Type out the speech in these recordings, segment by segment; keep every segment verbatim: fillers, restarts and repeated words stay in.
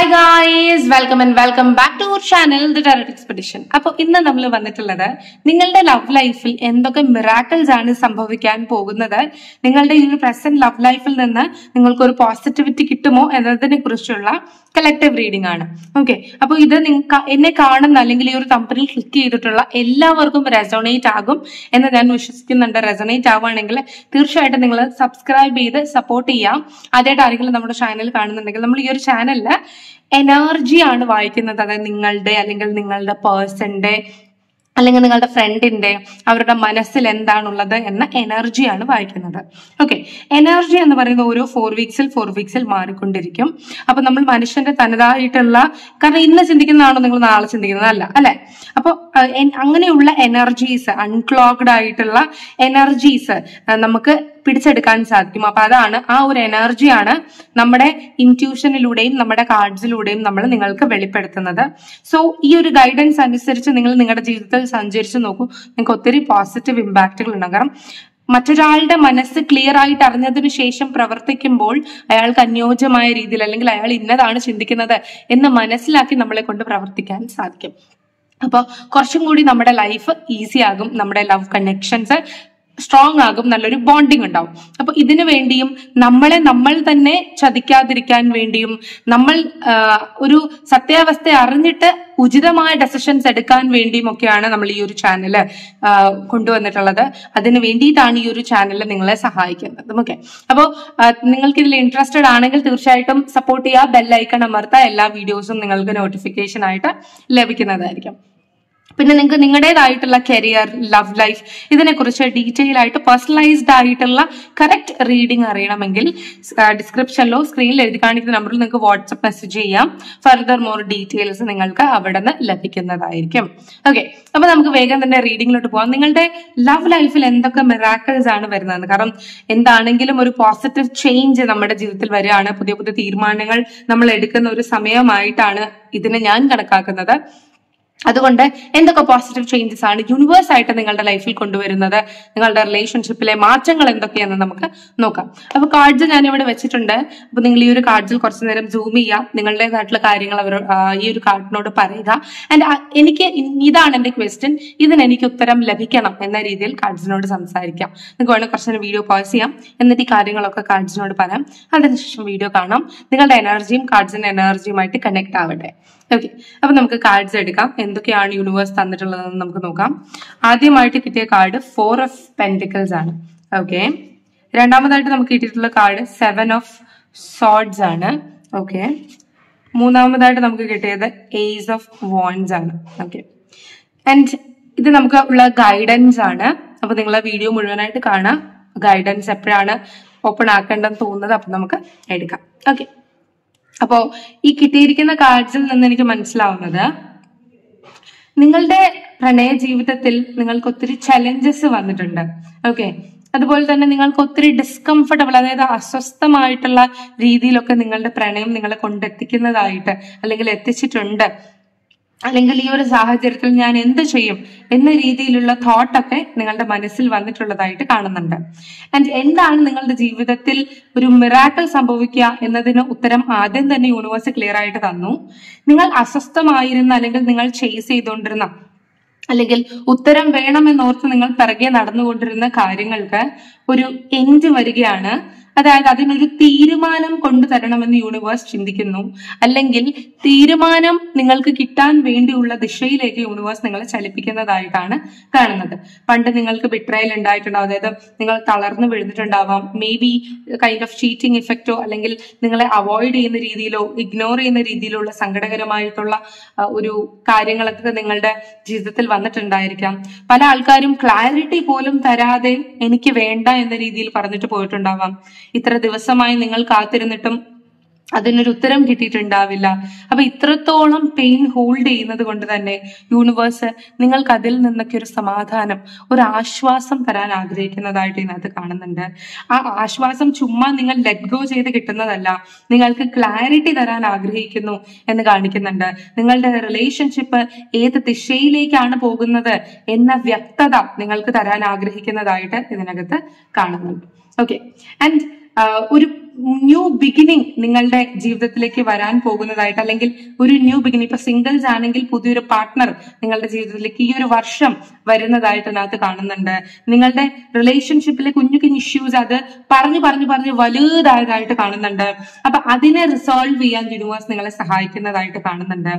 guys, welcome and welcome back to our channel, The Tarot Expedition. അപ്പോൾ ഇന്ന് നമ്മൾ വന്നിട്ടുള്ളത് നിങ്ങളുടെ ലവ് ലൈഫിൽ എന്തൊക്കെ മിറാക്കിൾസ് ആണ് സംഭവിക്കാൻ പോകുന്നത്, നിങ്ങളുടെ ഈ ഒരു പ്രസന്റ് ലവ് ലൈഫിൽ നിന്ന് നിങ്ങൾക്ക് ഒരു പോസിറ്റിവിറ്റി കിട്ടുമോ എന്നതിനെ കുറിച്ചുള്ള കളക്റ്റീവ് റീഡിംഗ് ആണ്. ഓക്കെ, അപ്പോൾ ഇത് നിങ്ങൾക്ക് എന്നെ കാണുന്ന അല്ലെങ്കിൽ ഈ ഒരു കമ്പനിയിൽ ക്ലിക്ക് ചെയ്തിട്ടുള്ള എല്ലാവർക്കും റെസോണേറ്റ് ആകും എന്ന് ഞാൻ വിശ്വസിക്കുന്നുണ്ട്. റെസോണേറ്റ് ആവുകയാണെങ്കിൽ തീർച്ചയായിട്ടും നിങ്ങൾ സബ്സ്ക്രൈബ് ചെയ്ത് സപ്പോർട്ട് ചെയ്യാം. ആദ്യമായിട്ട് ആരെങ്കിലും നമ്മുടെ ചാനൽ കാണുന്നുണ്ടെങ്കിൽ, നമ്മൾ ഈ ഒരു ചാനലില് എനർജിയാണ് വായിക്കുന്നത്. അതായത് നിങ്ങളുടെ അല്ലെങ്കിൽ നിങ്ങളുടെ പേഴ്സന്റെ അല്ലെങ്കിൽ നിങ്ങളുടെ ഫ്രണ്ടിന്റെ അവരുടെ മനസ്സിൽ എന്താണുള്ളത് എന്ന എനർജിയാണ് വായിക്കുന്നത്. ഓക്കെ, എനർജി എന്ന് പറയുന്നത് ഓരോ ഫോർ വീക്സിൽ ഫോർ വീക്സിൽ മാറിക്കൊണ്ടിരിക്കും. അപ്പൊ നമ്മൾ മനുഷ്യന്റെ തനതായിട്ടുള്ള, കാരണം ഇന്ന് ചിന്തിക്കുന്നതാണോ നിങ്ങൾ നാളെ ചിന്തിക്കുന്നതല്ല അല്ലെ. അപ്പൊ അങ്ങനെയുള്ള എനർജീസ്, അൺക്ലോഗ്ഡ് ആയിട്ടുള്ള എനർജീസ് നമുക്ക് പിടിച്ചെടുക്കാൻ സാധിക്കും. അപ്പൊ അതാണ് ആ ഒരു എനർജിയാണ് നമ്മുടെ ഇൻറ്റ്യൂഷനിലൂടെയും നമ്മുടെ കാർഡ്സിലൂടെയും നമ്മൾ നിങ്ങൾക്ക് വെളിപ്പെടുത്തുന്നത്. സോ ഈ ഒരു ഗൈഡൻസ് അനുസരിച്ച് നിങ്ങൾ നിങ്ങളുടെ ജീവിതത്തിൽ സഞ്ചരിച്ച് നോക്കൂ, നിങ്ങൾക്ക് ഒത്തിരി പോസിറ്റീവ് ഇമ്പാക്റ്റുകൾ ഉണ്ടാകും. കാരണം മറ്റൊരാളുടെ മനസ്സ് ക്ലിയർ ആയിട്ട് അറിഞ്ഞതിന് ശേഷം പ്രവർത്തിക്കുമ്പോൾ അയാൾക്ക് അനുയോജ്യമായ രീതിയിൽ അല്ലെങ്കിൽ അയാൾ ഇന്നതാണ് ചിന്തിക്കുന്നത് എന്ന് മനസ്സിലാക്കി നമ്മളെ കൊണ്ട് പ്രവർത്തിക്കാൻ സാധിക്കും. അപ്പോൾ കുറച്ചും കൂടി നമ്മുടെ ലൈഫ് ഈസി ആകും, നമ്മുടെ ലവ് കണക്ഷൻസ് സ്ട്രോങ് ആകും, നല്ലൊരു ബോണ്ടിങ് ഉണ്ടാവും. അപ്പൊ ഇതിനു വേണ്ടിയും നമ്മളെ നമ്മൾ തന്നെ ചതിക്കാതിരിക്കാൻ വേണ്ടിയും നമ്മൾ ഒരു സത്യാവസ്ഥ അറിഞ്ഞിട്ട് ഉചിതമായ ഡെസിഷൻസ് എടുക്കാൻ വേണ്ടിയും ഒക്കെയാണ് നമ്മൾ ഈ ഒരു ചാനല് കൊണ്ടുവന്നിട്ടുള്ളത്. അതിന് വേണ്ടിയിട്ടാണ് ഈ ഒരു ചാനൽ നിങ്ങളെ സഹായിക്കുന്നത്. ഓക്കെ, അപ്പോൾ നിങ്ങൾക്ക് ഇതിൽ ഇൻട്രസ്റ്റഡ് ആണെങ്കിൽ തീർച്ചയായിട്ടും സപ്പോർട്ട് ചെയ്യുക, ബെല്ലൈക്കൺ അമർത്തുക, എല്ലാ വീഡിയോസും നിങ്ങൾക്ക് നോട്ടിഫിക്കേഷൻ ആയിട്ട് ലഭിക്കുന്നതായിരിക്കും. പിന്നെ നിങ്ങൾക്ക് നിങ്ങളുടേതായിട്ടുള്ള കരിയർ, ലവ് ലൈഫ്, ഇതിനെക്കുറിച്ച് ഡീറ്റെയിൽ ആയിട്ട് പേഴ്സണലൈസ്ഡ് ആയിട്ടുള്ള കറക്റ്റ് റീഡിംഗ് അറിയണമെങ്കിൽ ഡിസ്ക്രിപ്ഷനിലോ സ്ക്രീനിൽ എഴുതി കാണിക്കുന്ന നമ്പറിൽ നിങ്ങൾക്ക് വാട്സ്ആപ്പ് മെസ്സേജ് ചെയ്യാം. ഫർദർ മോർ ഡീറ്റെയിൽസ് നിങ്ങൾക്ക് അവിടെ നിന്ന് ലഭിക്കുന്നതായിരിക്കും. ഓക്കെ, അപ്പൊ നമുക്ക് വേഗം തന്നെ റീഡിങ്ങിലോട്ട് പോകാം. നിങ്ങളുടെ ലവ് ലൈഫിൽ എന്തൊക്കെ മിറാക്കിൾസ് ആണ് വരുന്നത്, കാരണം എന്താണെങ്കിലും ഒരു പോസിറ്റീവ് ചേഞ്ച് നമ്മുടെ ജീവിതത്തിൽ വരികയാണ്. പുതിയ പുതിയ തീരുമാനങ്ങൾ നമ്മൾ എടുക്കുന്ന ഒരു സമയമായിട്ടാണ് ഇതിനെ ഞാൻ കണക്കാക്കുന്നത്. അതുകൊണ്ട് എന്തൊക്കെ പോസിറ്റീവ് ചേഞ്ചസ് ആണ് യൂണിവേഴ്സ് ആയിട്ട് നിങ്ങളുടെ ലൈഫിൽ കൊണ്ടുവരുന്നത്, നിങ്ങളുടെ റിലേഷൻഷിപ്പിലെ മാറ്റങ്ങൾ എന്തൊക്കെയാണെന്ന് നമുക്ക് നോക്കാം. അപ്പൊ കാർഡ്സ് ഞാൻ ഇവിടെ വെച്ചിട്ടുണ്ട്. അപ്പൊ നിങ്ങൾ ഈ ഒരു കാർഡ്സിൽ കുറച്ചു നേരം സൂം ചെയ്യാം, നിങ്ങളുടേതായിട്ടുള്ള കാര്യങ്ങൾ അവർ ഈ ഒരു കാർഡിനോട് പറയുക. ആൻഡ് എനിക്ക് ഇതാണ് എന്റെ ക്വസ്റ്റ്യൻ, ഇതിന് എനിക്ക് ഉത്തരം ലഭിക്കണം എന്ന രീതിയിൽ കാർഡ്സിനോട് സംസാരിക്കാം. നിങ്ങൾക്ക് വേണമെങ്കിൽ കുറച്ചു നേരം വീഡിയോ പോസ് ചെയ്യാം, എന്നിട്ട് ഈ കാര്യങ്ങളൊക്കെ കാർഡ്സിനോട് പറയാം. അതിനുശേഷം വീഡിയോ കാണാം. നിങ്ങളുടെ എനർജിയും കാർഡ്സിന്റെ എനർജിയുമായിട്ട് കണക്ട് ആവട്ടെ. ഓക്കെ, അപ്പൊ നമുക്ക് കാർഡ്സ് എടുക്കാം. എന്തൊക്കെയാണ് യൂണിവേഴ്സ് തന്നിട്ടുള്ളതെന്ന് നമുക്ക് നോക്കാം. ആദ്യമായിട്ട് കിട്ടിയ കാർഡ് ഫോർ ഓഫ് പെന്റിക്കിൾസ് ആണ്. ഓക്കെ, രണ്ടാമതായിട്ട് നമുക്ക് കിട്ടിയിട്ടുള്ള കാർഡ് സെവൻ ഓഫ് സോർഡ്സ് ആണ്. ഓക്കെ, മൂന്നാമതായിട്ട് നമുക്ക് കിട്ടിയത് ഏസ് ഓഫ് വോൺസ് ആണ്. ഓക്കെ, ആൻഡ് ഇത് നമുക്ക് ഉള്ള ഗൈഡൻസ് ആണ്. അപ്പൊ നിങ്ങൾ വീഡിയോ മുഴുവനായിട്ട് കാണാം. ഗൈഡൻസ് എപ്പോഴാണ് ഓപ്പൺ ആക്കേണ്ടതെന്ന് തോന്നുന്നത് അപ്പൊ നമുക്ക് എടുക്കാം. ഓക്കെ, അപ്പോ ഈ കിട്ടിയിരിക്കുന്ന കാർഡ്സിൽ നിന്ന് എനിക്ക് മനസ്സിലാവുന്നത്, നിങ്ങളുടെ പ്രണയ ജീവിതത്തിൽ നിങ്ങൾക്ക് ഒത്തിരി ചലഞ്ചസ് വന്നിട്ടുണ്ട്. ഓക്കെ, അതുപോലെ തന്നെ നിങ്ങൾക്ക് ഒത്തിരി ഡിസ്കംഫർട്ടബിൾ, അതായത് അസ്വസ്ഥമായിട്ടുള്ള രീതിയിലൊക്കെ നിങ്ങളുടെ പ്രണയം നിങ്ങളെ കൊണ്ടെത്തിക്കുന്നതായിട്ട് അല്ലെങ്കിൽ എത്തിച്ചിട്ടുണ്ട്. അല്ലെങ്കിൽ ഈ ഒരു സാഹചര്യത്തിൽ ഞാൻ എന്ത് ചെയ്യും എന്ന രീതിയിലുള്ള തോട്ടൊക്കെ നിങ്ങളുടെ മനസ്സിൽ വന്നിട്ടുള്ളതായിട്ട് കാണുന്നുണ്ട്. ആൻഡ് എന്താണ് നിങ്ങളുടെ ജീവിതത്തിൽ ഒരു മിറാക്കിൾ സംഭവിക്കുക എന്നതിന് ഉത്തരം ആദ്യം തന്നെ യൂണിവേഴ്സ് ക്ലിയർ ആയിട്ട് തന്നു. നിങ്ങൾ അസ്വസ്ഥമായിരുന്ന അല്ലെങ്കിൽ നിങ്ങൾ ചേസ് ചെയ്തുകൊണ്ടിരുന്ന അല്ലെങ്കിൽ ഉത്തരം വേണമെന്നോർത്ത് നിങ്ങൾ പിറകെ നടന്നുകൊണ്ടിരുന്ന കാര്യങ്ങൾക്ക് ഒരു എൻഡ് വരികയാണ്. അതായത് അതിനൊരു തീരുമാനം കൊണ്ടുതരണമെന്ന് യൂണിവേഴ്സ് ചിന്തിക്കുന്നു, അല്ലെങ്കിൽ തീരുമാനം നിങ്ങൾക്ക് കിട്ടാൻ വേണ്ടിയുള്ള ദിശയിലേക്ക് യൂണിവേഴ്സ് നിങ്ങളെ ചലിപ്പിക്കുന്നതായിട്ടാണ് കാണുന്നത്. പണ്ട് നിങ്ങൾക്ക് ബിട്രയൽ ഉണ്ടായിട്ടുണ്ടാവും, അതായത് നിങ്ങൾ തളർന്നു വീഴുന്നിട്ടുണ്ടാവാം. Maybe kind of cheating ഇഫക്റ്റോ അല്ലെങ്കിൽ നിങ്ങളെ അവോയ്ഡ് ചെയ്യുന്ന രീതിയിലോ ഇഗ്നോർ ചെയ്യുന്ന രീതിയിലുള്ള സങ്കടകരമായിട്ടുള്ള ഒരു കാര്യങ്ങളൊക്കെ നിങ്ങളുടെ ജീവിതത്തിൽ വന്നിട്ടുണ്ടായിരിക്കാം. പല ആൾക്കാരും ക്ലാരിറ്റി പോലും തരാതെ എനിക്ക് വേണ്ട എന്ന രീതിയിൽ പറഞ്ഞിട്ട് പോയിട്ടുണ്ടാവാം. ഇത്ര ദിവസമായി നിങ്ങൾ കാത്തിരുന്നിട്ടും അതിനൊരു ഉത്തരം കിട്ടിയിട്ടുണ്ടാവില്ല. അപ്പൊ ഇത്രത്തോളം പെയിൻ ഹോൾഡ് ചെയ്യുന്നത് കൊണ്ട് തന്നെ യൂണിവേഴ്സ് നിങ്ങൾക്ക് അതിൽ നിന്നൊക്കെ ഒരു സമാധാനം, ഒരു ആശ്വാസം തരാൻ ആഗ്രഹിക്കുന്നതായിട്ട് ഇതിനകത്ത് കാണുന്നുണ്ട്. ആ ആശ്വാസം ചുമ്മാ നിങ്ങൾ ലെറ്റ് ഗോ ചെയ്ത് കിട്ടുന്നതല്ല, നിങ്ങൾക്ക് ക്ലാരിറ്റി തരാൻ ആഗ്രഹിക്കുന്നു എന്ന് കാണിക്കുന്നുണ്ട്. നിങ്ങളുടെ റിലേഷൻഷിപ്പ് ഏത് ദിശയിലേക്കാണ് പോകുന്നത് എന്ന വ്യക്തത നിങ്ങൾക്ക് തരാൻ ആഗ്രഹിക്കുന്നതായിട്ട് ഇതിനകത്ത് കാണുന്നുണ്ട്. ഓക്കെ, ആൻഡ് ഒരു ന്യൂ ബിഗിനിങ് നിങ്ങളുടെ ജീവിതത്തിലേക്ക് വരാൻ പോകുന്നതായിട്ട്, അല്ലെങ്കിൽ ഒരു ന്യൂ ബിഗിനിങ്, ഇപ്പൊ സിംഗിൾസ് ആണെങ്കിൽ പുതിയൊരു പാർട്ട്ണർ നിങ്ങളുടെ ജീവിതത്തിലേക്ക് ഈ ഒരു വർഷം വരുന്നതായിട്ട് അതിനകത്ത് കാണുന്നുണ്ട്. നിങ്ങളുടെ റിലേഷൻഷിപ്പിലെ കുഞ്ഞു കുഞ്ഞു ഇഷ്യൂസ് അത് പറഞ്ഞു പറഞ്ഞു പറഞ്ഞ് വലുതായതായിട്ട് കാണുന്നുണ്ട്. അപ്പൊ അതിനെ റിസോൾവ് ചെയ്യാൻ യൂണിവേഴ്സ് നിങ്ങളെ സഹായിക്കുന്നതായിട്ട് കാണുന്നുണ്ട്.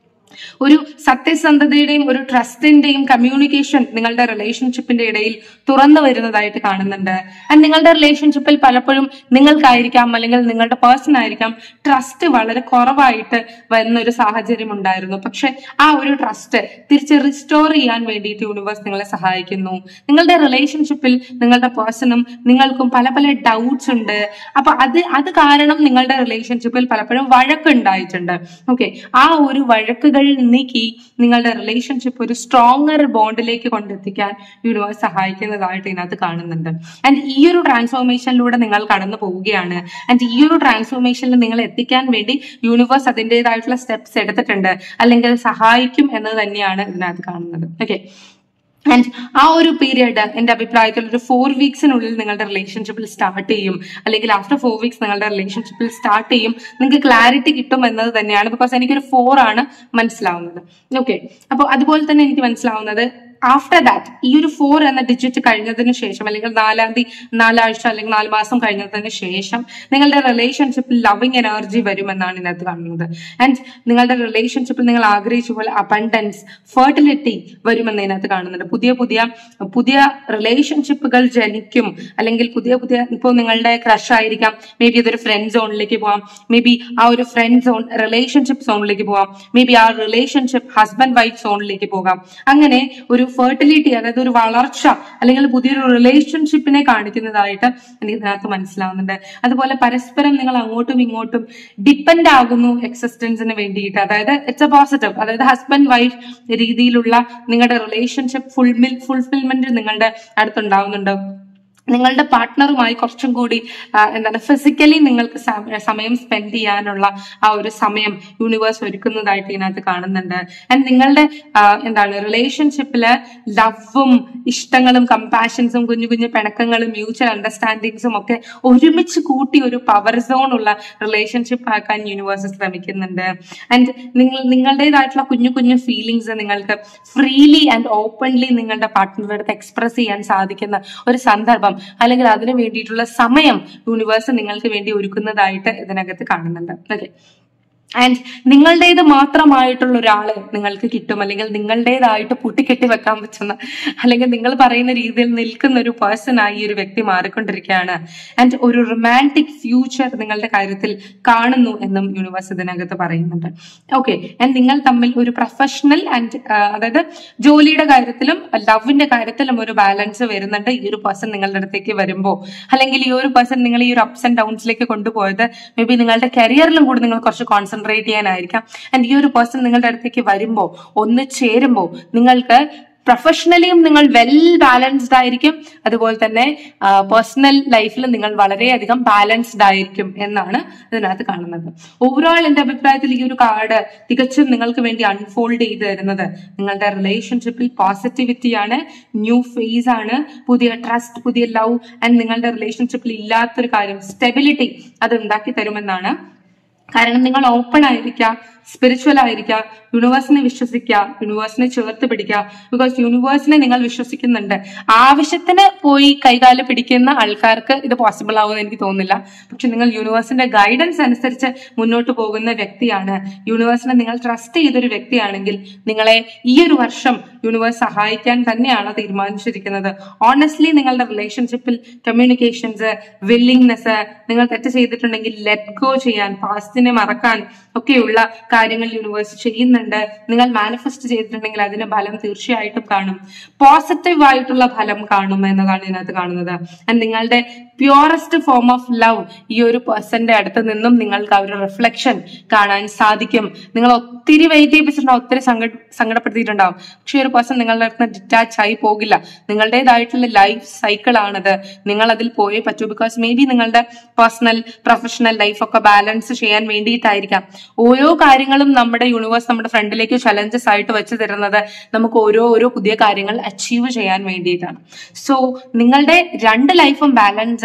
ഒരു സത്യസന്ധതയുടെയും ഒരു ട്രസ്റ്റിന്റെയും കമ്മ്യൂണിക്കേഷൻ നിങ്ങളുടെ റിലേഷൻഷിപ്പിന്റെ ഇടയിൽ തുറന്നു വരുന്നതായിട്ട് കാണുന്നുണ്ട്. ആൻഡ് നിങ്ങളുടെ റിലേഷൻഷിപ്പിൽ പലപ്പോഴും നിങ്ങൾക്കായിരിക്കാം അല്ലെങ്കിൽ നിങ്ങളുടെ പേഴ്സൺ ആയിരിക്കാം ട്രസ്റ്റ് വളരെ കുറവായിട്ട് വരുന്ന ഒരു സാഹചര്യം ഉണ്ടായിരുന്നു. പക്ഷെ ആ ഒരു ട്രസ്റ്റ് തിരിച്ച് റിസ്റ്റോർ ചെയ്യാൻ വേണ്ടിയിട്ട് യൂണിവേഴ്സ് നിങ്ങളെ സഹായിക്കുന്നു. നിങ്ങളുടെ റിലേഷൻഷിപ്പിൽ നിങ്ങളുടെ പേഴ്സണും നിങ്ങൾക്കും പല പല ഡൗട്ട്സ് ഉണ്ട്. അപ്പൊ അത് അത് കാരണം നിങ്ങളുടെ റിലേഷൻഷിപ്പിൽ പലപ്പോഴും വഴക്കുണ്ടായിട്ടുണ്ട്. ഓക്കെ, ആ ഒരു വഴക്കുകൾ നീക്കി നിങ്ങളുടെ റിലേഷൻഷിപ്പ് ഒരു സ്ട്രോങ്ങർ ബോണ്ടിലേക്ക് കൊണ്ടെത്തിക്കാൻ യൂണിവേഴ്സ് സഹായിക്കുന്നതായിട്ട് ഇതിനകത്ത് കാണുന്നുണ്ട്. ആൻഡ് ഈ ഒരു ട്രാൻസ്ഫോർമേഷനിലൂടെ നിങ്ങൾ കടന്നു പോവുകയാണ്. ആൻഡ് ഈ ഒരു ട്രാൻസ്ഫോർമേഷനിൽ നിങ്ങൾ എത്തിക്കാൻ വേണ്ടി യൂണിവേഴ്സ് അതിൻ്റെതായിട്ടുള്ള സ്റ്റെപ്സ് എടുത്തിട്ടുണ്ട്, അല്ലെങ്കിൽ സഹായിക്കും എന്ന് തന്നെയാണ് ഇതിനകത്ത് കാണുന്നത്. ഓക്കെ, ആൻഡ് ആ ഒരു പീരിയഡ് എന്റെ അഭിപ്രായത്തിൽ ഒരു ഫോർ വീക്സിനുള്ളിൽ നിങ്ങളുടെ റിലേഷൻഷിപ്പിൽ സ്റ്റാർട്ട് ചെയ്യും, അല്ലെങ്കിൽ ആഫ്റ്റർ ഫോർ വീക്സ് നിങ്ങളുടെ റിലേഷൻഷിപ്പിൽ സ്റ്റാർട്ട് ചെയ്യും. നിങ്ങൾക്ക് ക്ലാരിറ്റി കിട്ടും എന്നത് തന്നെയാണ്. ബിക്കോസ് എനിക്കൊരു ഫോർ ആണ് മനസ്സിലാവുന്നത്. ഓക്കെ, അപ്പോൾ അതുപോലെ തന്നെ എനിക്ക് മനസ്സിലാവുന്നത് ആഫ്റ്റർ ദാറ്റ് ഈ ഒരു ഫോർ എന്ന ഡിജിറ്റ് കഴിഞ്ഞതിന് ശേഷം, അല്ലെങ്കിൽ നാലാം തീയതി നാലാഴ്ച അല്ലെങ്കിൽ നാല് മാസം കഴിഞ്ഞതിന് ശേഷം നിങ്ങളുടെ റിലേഷൻഷിപ്പിൽ ലവിങ് എനർജി വരുമെന്നാണ് ഇതിനകത്ത് കാണുന്നത്. ആൻഡ് നിങ്ങളുടെ റിലേഷൻഷിപ്പിൽ നിങ്ങൾ ആഗ്രഹിച്ച പോലെ അബണ്ടൻസ്, ഫെർട്ടിലിറ്റി വരുമെന്ന് ഇതിനകത്ത് കാണുന്നുണ്ട്. പുതിയ പുതിയ പുതിയ റിലേഷൻഷിപ്പുകൾ ജനിക്കും, അല്ലെങ്കിൽ പുതിയ പുതിയ ഇപ്പോൾ നിങ്ങളുടെ ക്രഷ് ആയിരിക്കാം, മേ ബി അതൊരു ഫ്രണ്ട് സോണിലേക്ക് പോവാം, മേ ബി ആ ഒരു ഫ്രണ്ട് സോൺ റിലേഷൻഷിപ്പ് സോണിലേക്ക് പോവാം, മേ ബി ആ റിലേഷൻഷിപ്പ് ഹസ്ബൻഡ് വൈഫ് സോണിലേക്ക് പോകാം. അങ്ങനെ ഒരു ഫെർട്ടിലിറ്റി, അതായത് ഒരു വളർച്ച അല്ലെങ്കിൽ പുതിയൊരു റിലേഷൻഷിപ്പിനെ കാണിക്കുന്നതായിട്ട് എനിക്ക് ഇതിനകത്ത് മനസ്സിലാവുന്നുണ്ട്. അതുപോലെ പരസ്പരം നിങ്ങൾ അങ്ങോട്ടും ഇങ്ങോട്ടും ഡിപ്പെൻഡ് ആകുന്നു എക്സിസ്റ്റൻസിന് വേണ്ടിയിട്ട്. അതായത് ഇറ്റ്സ് എ പോസിറ്റീവ്, അതായത് ഹസ്ബൻഡ് വൈഫ് രീതിയിലുള്ള നിങ്ങളുടെ റിലേഷൻഷിപ്പ് ഫുൾമിൽ ഫുൾഫിൽമെന്റ് നിങ്ങളുടെ അടുത്തുണ്ടാവുന്നുണ്ട്. നിങ്ങളുടെ പാർട്ട്ണറുമായി കുറച്ചും കൂടി എന്താണ് ഫിസിക്കലി നിങ്ങൾക്ക് സമയം സ്പെൻഡ് ചെയ്യാനുള്ള ആ ഒരു സമയം യൂണിവേഴ്സ് ഒരുക്കുന്നതായിട്ട് ഇതിനകത്ത് കാണുന്നുണ്ട്. ആൻഡ് നിങ്ങളുടെ എന്താണ് റിലേഷൻഷിപ്പില് ലവും ഇഷ്ടങ്ങളും കമ്പാഷൻസും കുഞ്ഞു കുഞ്ഞു പിണക്കങ്ങളും മ്യൂച്വൽ അണ്ടർസ്റ്റാൻഡിങ്സും ഒക്കെ ഒരുമിച്ച് കൂട്ടി ഒരു പവർ സോൺ ഉള്ള റിലേഷൻഷിപ്പ് ആക്കാൻ യൂണിവേഴ്സ് ശ്രമിക്കുന്നുണ്ട്. ആൻഡ് നിങ്ങൾ നിങ്ങളുടേതായിട്ടുള്ള കുഞ്ഞു കുഞ്ഞു ഫീലിങ്സ് നിങ്ങൾക്ക് ഫ്രീലി ആൻഡ് ഓപ്പൺലി നിങ്ങളുടെ പാർട്ട്ണറുടെ അടുത്ത് എക്സ്പ്രസ് ചെയ്യാൻ സാധിക്കുന്ന ഒരു സന്ദർഭം, അല്ലെങ്കിൽ അതിനു വേണ്ടിയിട്ടുള്ള സമയം യൂണിവേഴ്സ് നിങ്ങൾക്ക് വേണ്ടി ഒരുക്കുന്നതായിട്ട് ഇതിനകത്ത് കാണുന്നുണ്ട്. ഓക്കെ, ആൻഡ് നിങ്ങളുടേത് മാത്രമായിട്ടുള്ള ഒരാള് നിങ്ങൾക്ക് കിട്ടും, അല്ലെങ്കിൽ നിങ്ങളുടേതായിട്ട് പൂട്ടിക്കെട്ടി വെക്കാൻ പറ്റുന്ന, അല്ലെങ്കിൽ നിങ്ങൾ പറയുന്ന രീതിയിൽ നിൽക്കുന്ന ഒരു പേഴ്സൺ ആയി ഒരു വ്യക്തി മാറിക്കൊണ്ടിരിക്കുകയാണ്. ആൻഡ് ഒരു റൊമാൻറ്റിക് ഫ്യൂച്ചർ നിങ്ങളുടെ കാര്യത്തിൽ കാണുന്നു എന്നും യൂണിവേഴ്സ് ഇതിനകത്ത് പറയുന്നുണ്ട്. ഓക്കെ, ആൻഡ് നിങ്ങൾ തമ്മിൽ ഒരു പ്രൊഫഷണൽ ആൻഡ് അതായത് ജോലിയുടെ കാര്യത്തിലും ലവിന്റെ കാര്യത്തിലും ഒരു ബാലൻസ് വരുന്നുണ്ട് ഈ ഒരു പേഴ്സൺ നിങ്ങളുടെ അടുത്തേക്ക് വരുമ്പോൾ. അല്ലെങ്കിൽ ഈ ഒരു പേഴ്സൺ നിങ്ങൾ ഈ ഒരു അപ്സ് ആൻഡ് ഡൗൺസിലേക്ക് കൊണ്ടുപോയത് മേ ബി നിങ്ങളുടെ കരിയറിലും കൂടി നിങ്ങൾ കുറച്ച് കോൺസെൻട്രേറ്റ് ചെയ്യാനായിരിക്കാം. ആൻഡ് ഈ ഒരു പേഴ്സൺ നിങ്ങളുടെ അടുത്തേക്ക് വരുമ്പോൾ, ഒന്ന് ചേരുമ്പോൾ നിങ്ങൾക്ക് പ്രൊഫഷണലിയും നിങ്ങൾ വെൽ ബാലൻസ്ഡ് ആയിരിക്കും, അതുപോലെ തന്നെ പേഴ്സണൽ ലൈഫിൽ നിങ്ങൾ വളരെയധികം ബാലൻസ്ഡ് ആയിരിക്കും എന്നാണ് ഇതിനകത്ത് കാണുന്നത്. ഓവറോൾ എന്റെ അഭിപ്രായത്തിൽ ഈ ഒരു കാർഡ് തികച്ചും നിങ്ങൾക്ക് വേണ്ടി അൺഫോൾഡ് ചെയ്ത് തരുന്നത് നിങ്ങളുടെ റിലേഷൻഷിപ്പിൽ പോസിറ്റിവിറ്റിയാണ്, ന്യൂ ഫേസ് ആണ്, പുതിയ ട്രസ്റ്റ്, പുതിയ ലവ്, ആൻഡ് നിങ്ങളുടെ റിലേഷൻഷിപ്പിൽ ഇല്ലാത്തൊരു കാര്യം സ്റ്റെബിലിറ്റി അത് ഉണ്ടാക്കി തരുമെന്നാണ്. കാരണം നിങ്ങൾ ഓപ്പൺ ആയിരിക്കുക, സ്പിരിച്വൽ ആയിരിക്കുക, യൂണിവേഴ്സിനെ വിശ്വസിക്കുക, യൂണിവേഴ്സിനെ ചേർത്ത് പിടിക്കുക. ബിക്കോസ് യൂണിവേഴ്സിനെ നിങ്ങൾ വിശ്വസിക്കുന്നുണ്ട്. ആവശ്യത്തിന് പോയി കൈകാല് പിടിക്കുന്ന ആൾക്കാർക്ക് ഇത് പോസിബിൾ ആവുമെന്ന് എനിക്ക് തോന്നുന്നില്ല. പക്ഷെ നിങ്ങൾ യൂണിവേഴ്സിന്റെ ഗൈഡൻസ് അനുസരിച്ച് മുന്നോട്ട് പോകുന്ന വ്യക്തിയാണ്, യൂണിവേഴ്സിനെ നിങ്ങൾ ട്രസ്റ്റ് ചെയ്തൊരു വ്യക്തിയാണെങ്കിൽ നിങ്ങളെ ഈ ഒരു വർഷം യൂണിവേഴ്സ് സഹായിക്കാൻ തന്നെയാണ് തീരുമാനിച്ചിരിക്കുന്നത്. ഓണസ്റ്റ്ലി നിങ്ങളുടെ റിലേഷൻഷിപ്പിൽ കമ്മ്യൂണിക്കേഷൻസ്, വില്ലിങ്നെസ്, നിങ്ങൾ തെറ്റ് ചെയ്തിട്ടുണ്ടെങ്കിൽ ലെറ്റ് ഗോ ചെയ്യാൻ, പാസ്റ്റിനെ മറക്കാൻ ഒക്കെയുള്ള കാര്യങ്ങൾ യൂണിവേഴ്സ് ചെയ്യുന്നുണ്ട്. നിങ്ങൾ മാനിഫെസ്റ്റ് ചെയ്തിട്ടുണ്ടെങ്കിൽ അതിന്റെ ഫലം തീർച്ചയായിട്ടും കാണും. പോസിറ്റീവ് ആയിട്ടുള്ള ഫലം കാണും എന്നതാണ് ഇതിനകത്ത് കാണുന്നത്. ആൻഡ് നിങ്ങളുടെ പ്യുവറസ്റ്റ് ഫോം ഓഫ് ലവ് ഈ ഒരു പേഴ്സന്റെ അടുത്ത് നിന്നും നിങ്ങൾക്ക് ആ ഒരു റിഫ്ലക്ഷൻ കാണാൻ സാധിക്കും. നിങ്ങൾ ഒത്തിരി വെയിറ്റ് ചെയ്യിപ്പിച്ചിട്ടുണ്ടാവും, ഒത്തിരി സങ്കട സങ്കടപ്പെടുത്തിയിട്ടുണ്ടാവും. പക്ഷെ ഈ ഒരു പേഴ്സൺ നിങ്ങളുടെ അടുത്ത് ഡിറ്റാച്ച് ആയി പോകില്ല. നിങ്ങളുടേതായിട്ടുള്ള ലൈഫ് സൈക്കിൾ ആണത്, നിങ്ങൾ അതിൽ പോയേ പറ്റൂ. ബിക്കോസ് മേ ബി നിങ്ങളുടെ പേഴ്സണൽ പ്രൊഫഷണൽ ലൈഫ് ഒക്കെ ബാലൻസ് ചെയ്യാൻ വേണ്ടിയിട്ടായിരിക്കാം ഓരോ കാര്യങ്ങളും നമ്മുടെ യൂണിവേഴ്സ് നമ്മുടെ ഫ്രണ്ടിലേക്ക് ചലഞ്ചസ് ആയിട്ട് വെച്ച് തരുന്നത്. നമുക്ക് ഓരോ ഓരോ പുതിയ കാര്യങ്ങൾ അച്ചീവ് ചെയ്യാൻ വേണ്ടിയിട്ടാണ്. സോ നിങ്ങളുടെ രണ്ട് ലൈഫും ബാലൻസ്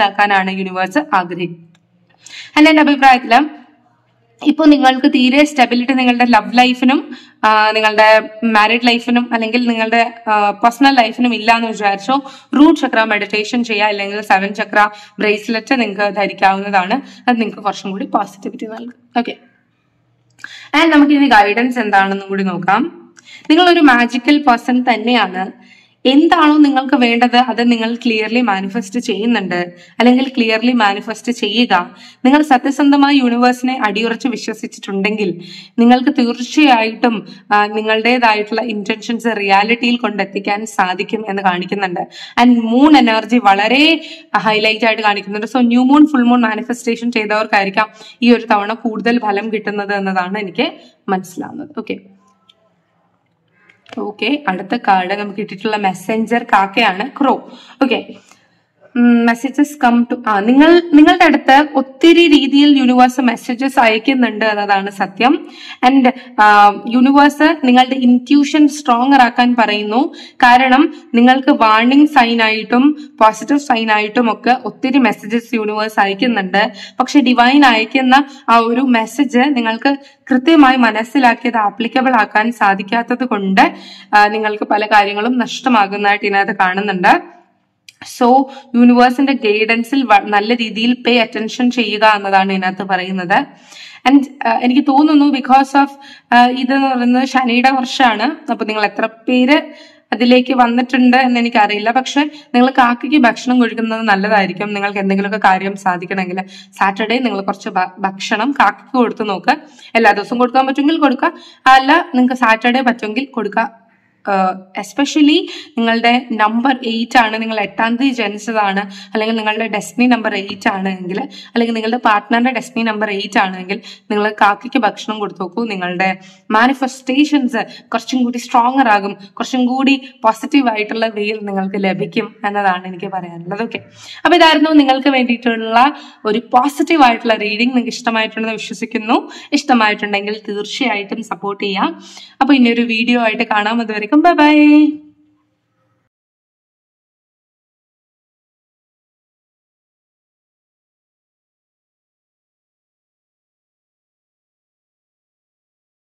മനസ്സിലാക്കാനാണ് യൂണിവേഴ്സ് ആഗ്രഹിക്കുന്നത്. എന്റെ എന്റെ അഭിപ്രായത്തില് ഇപ്പൊ നിങ്ങൾക്ക് തീരെ സ്റ്റെബിലിറ്റി നിങ്ങളുടെ ലവ് ലൈഫിനും നിങ്ങളുടെ മാരീഡ് ലൈഫിനും അല്ലെങ്കിൽ നിങ്ങളുടെ പേഴ്സണൽ ലൈഫിനും ഇല്ല എന്ന് വിചാരിച്ചോ, റൂട്ട് ചക്ര മെഡിറ്റേഷൻ ചെയ്യുക, അല്ലെങ്കിൽ സെവൻ ചക്ര ബ്രേസ്ലെറ്റ് നിങ്ങൾക്ക് ധരിക്കാവുന്നതാണ്. അത് നിങ്ങൾക്ക് കുറച്ചും കൂടി പോസിറ്റിവിറ്റി നൽകും. ഓക്കെ, ആൻഡ് നമുക്ക് ഇനി ഗൈഡൻസ് എന്താണെന്നും കൂടി നോക്കാം. നിങ്ങളൊരു മാജിക്കൽ പേഴ്സൺ തന്നെയാണ്. എന്താണോ നിങ്ങൾക്ക് വേണ്ടത് അത് നിങ്ങൾ ക്ലിയർലി മാനിഫെസ്റ്റ് ചെയ്യുന്നുണ്ട്, അല്ലെങ്കിൽ ക്ലിയർലി മാനിഫെസ്റ്റ് ചെയ്യുക. നിങ്ങൾ സത്യസന്ധമായി യൂണിവേഴ്സിനെ അടിയുറച്ച് വിശ്വസിച്ചിട്ടുണ്ടെങ്കിൽ നിങ്ങൾക്ക് തീർച്ചയായിട്ടും നിങ്ങളുടേതായിട്ടുള്ള ഇന്റൻഷൻസ് റിയാലിറ്റിയിൽ കൊണ്ടെത്തിക്കാൻ സാധിക്കും എന്ന് കാണിക്കുന്നുണ്ട്. ആൻഡ് മൂൺ എനർജി വളരെ ഹൈലൈറ്റ് ആയിട്ട് കാണിക്കുന്നുണ്ട്. So new moon, full moon manifestation ചെയ്തവർക്കായിരിക്കാം ഈ ഒരു തവണ കൂടുതൽ ഫലം കിട്ടുന്നത് എന്നതാണ് എനിക്ക് മനസ്സിലാവുന്നത്. ഓക്കെ ഓക്കെ അടുത്ത കാർഡ് നമുക്ക് കിട്ടിയിട്ടുള്ള മെസ്സഞ്ചർ കാക്കയാണ്, crow. Okay, messages come to ആ നിങ്ങൾ നിങ്ങളുടെ അടുത്ത് ഒത്തിരി രീതിയിൽ യൂണിവേഴ്സ് മെസ്സേജസ് അയക്കുന്നുണ്ട് എന്നതാണ് സത്യം. ആൻഡ് യൂണിവേഴ്സ് നിങ്ങളുടെ ഇൻറ്റ്യൂഷൻ സ്ട്രോങ്ങർ ആക്കാൻ പറയുന്നു. കാരണം നിങ്ങൾക്ക് വാർണിംഗ് സൈൻ ആയിട്ടും പോസിറ്റീവ് സൈൻ ആയിട്ടും ഒക്കെ ഒത്തിരി മെസ്സേജസ് യൂണിവേഴ്സ് അയക്കുന്നുണ്ട്. പക്ഷെ ഡിവൈൻ അയക്കുന്ന ആ ഒരു മെസ്സേജ് നിങ്ങൾക്ക് കൃത്യമായി മനസ്സിലാക്കിയത് ആപ്ലിക്കബിൾ ആക്കാൻ സാധിക്കാത്തത് കൊണ്ട് നിങ്ങൾക്ക് പല കാര്യങ്ങളും നഷ്ടമാകുന്നതായിട്ട് ഇതിനകത്ത് കാണുന്നുണ്ട്. സോ യൂണിവേഴ്സിന്റെ ഗൈഡൻസിൽ നല്ല രീതിയിൽ പേ അറ്റൻഷൻ ചെയ്യുക എന്നതാണ് ഇതിനകത്ത് പറയുന്നത്. ആൻഡ് എനിക്ക് തോന്നുന്നു ബിക്കോസ് ഓഫ് ഇതെന്ന് പറയുന്നത് ശനിയുടെ വർഷമാണ്. അപ്പൊ നിങ്ങൾ എത്ര പേര് അതിലേക്ക് വന്നിട്ടുണ്ട് എന്ന് എനിക്കറിയില്ല. പക്ഷെ നിങ്ങൾ കാക്കയ്ക്ക് ഭക്ഷണം കൊടുക്കുന്നത് നല്ലതായിരിക്കും. നിങ്ങൾക്ക് എന്തെങ്കിലുമൊക്കെ കാര്യം സാധിക്കണമെങ്കിൽ സാറ്റർഡേ നിങ്ങൾ കുറച്ച് ഭക്ഷണം കാക്കയ്ക്ക് കൊടുത്തു നോക്കുക. എല്ലാ ദിവസവും കൊടുക്കാൻ പറ്റുമെങ്കിൽ കൊടുക്കുക, അല്ല നിങ്ങൾക്ക് സാറ്റർഡേ പറ്റുമെങ്കിൽ കൊടുക്കുക. എസ്പെഷ്യലി നിങ്ങളുടെ നമ്പർ എയ്റ്റ് ആണ്, നിങ്ങൾ എട്ടാം തീയതി ജനിച്ചതാണ്, അല്ലെങ്കിൽ നിങ്ങളുടെ ഡെസ്റ്റിനി നമ്പർ എയ്റ്റ് ആണ് എങ്കിൽ, അല്ലെങ്കിൽ നിങ്ങളുടെ പാർട്ട്ണറിന്റെ ഡെസ്റ്റിനി നമ്പർ എയ്റ്റ് ആണെങ്കിൽ നിങ്ങൾ കാക്കയ്ക്ക് ഭക്ഷണം കൊടുത്തു നോക്കൂ. നിങ്ങളുടെ മാനിഫെസ്റ്റേഷൻസ് കുറച്ചും കൂടി സ്ട്രോങ്ങർ ആകും, കുറച്ചും കൂടി പോസിറ്റീവ് ആയിട്ടുള്ള വേയിൽ നിങ്ങൾക്ക് ലഭിക്കും എന്നതാണ് എനിക്ക് പറയാനുള്ളത്. ഓക്കെ, അപ്പൊ ഇതായിരുന്നു നിങ്ങൾക്ക് വേണ്ടിയിട്ടുള്ള ഒരു പോസിറ്റീവ് ആയിട്ടുള്ള റീഡിംഗ്. നിങ്ങൾക്ക് ഇഷ്ടമായിട്ടുണ്ടെന്ന് വിശ്വസിക്കുന്നു. ഇഷ്ടമായിട്ടുണ്ടെങ്കിൽ തീർച്ചയായിട്ടും സപ്പോർട്ട് ചെയ്യാം. അപ്പൊ ഇനി ഒരു വീഡിയോ ആയിട്ട് കാണാം. അതുവരെയും ബൈ ബൈ.